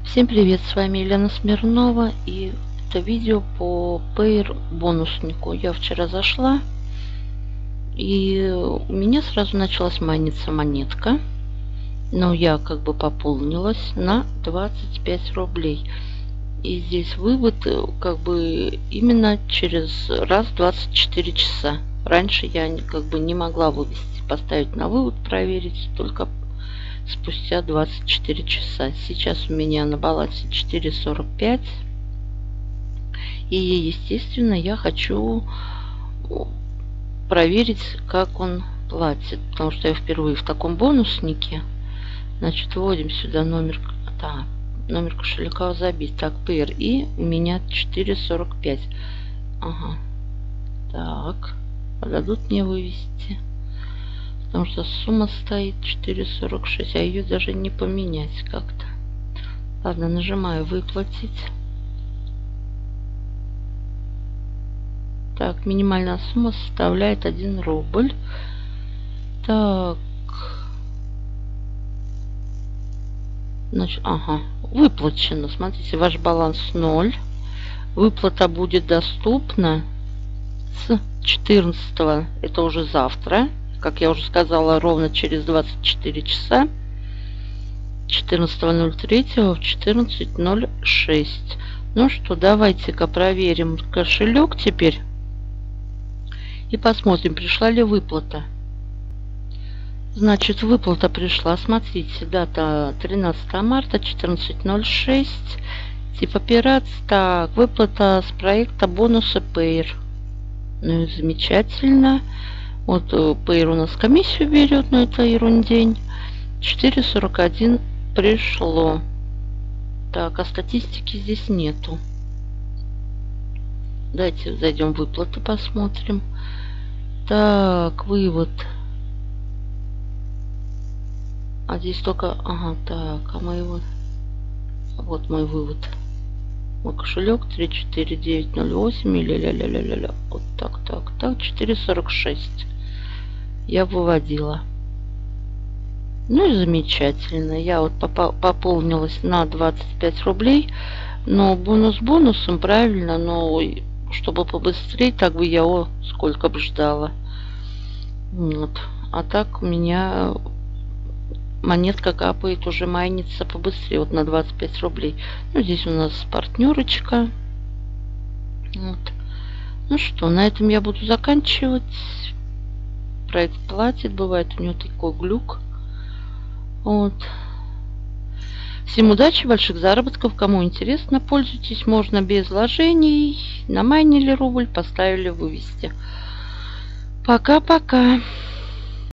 Всем привет, с вами Елена Смирнова, и это видео по Payer бонуснику. Я вчера зашла, и у меня сразу началась майниться монетка, но я как бы пополнилась на 25 рублей. И здесь вывод как бы именно через раз в 24 часа. Раньше я как бы не могла вывести, поставить на вывод, проверить, только спустя 24 часа. Сейчас у меня на балансе 4,45. И, естественно, я хочу проверить, как он платит. Потому что я впервые в таком бонуснике. Значит, вводим сюда номер. Да, номер кошелька забит. Так, Payer. И у меня 4,45. Ага. Так. Дадут мне вывести. Потому что сумма стоит 4,46, а ее даже не поменять как-то. Ладно, нажимаю выплатить. Так, минимальная сумма составляет 1 рубль. Так. Значит, ага, выплачено. Смотрите, ваш баланс 0. Выплата будет доступна с 14, это уже завтра. Как я уже сказала, ровно через 24 часа, 14.03 в 14.06. Ну что, давайте-ка проверим кошелек теперь и посмотрим, пришла ли выплата. Значит, выплата пришла. Смотрите, дата 13 марта, 14.06. Тип операции. Так, выплата с проекта бонуса Payer. Ну и замечательно. Вот Payer у нас комиссию берет, но это ерундень. 4,41 пришло. Так, а статистики здесь нету. Давайте зайдем в выплаты, посмотрим. Так, вывод. А здесь только... Ага, так, а моего... Вот мой вывод. Мой кошелек 34908 или ля-ля-ля-ля-ля. Вот так, 4,46. Я выводила. Ну и замечательно. Я вот пополнилась на 25 рублей. Но бонус бонусом, правильно. Но чтобы побыстрее, так бы я сколько бы ждала. Вот. А так у меня монетка капает, уже майнится побыстрее. Вот на 25 рублей. Ну, здесь у нас партнерочка. Вот. Ну что, на этом я буду заканчивать. Проект платит, бывает у него такой глюк. Вот. Всем удачи, больших заработков. Кому интересно, пользуйтесь. Можно без вложений. Намайнили рубль, поставили вывести. Пока-пока.